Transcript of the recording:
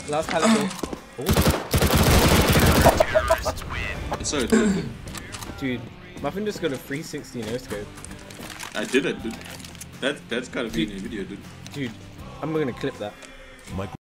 Last pallet. Sorry, dude. Dude, Muffin just got a 360 no scope. I did it, dude. That's gotta be in your video, dude. Dude, I'm gonna clip that.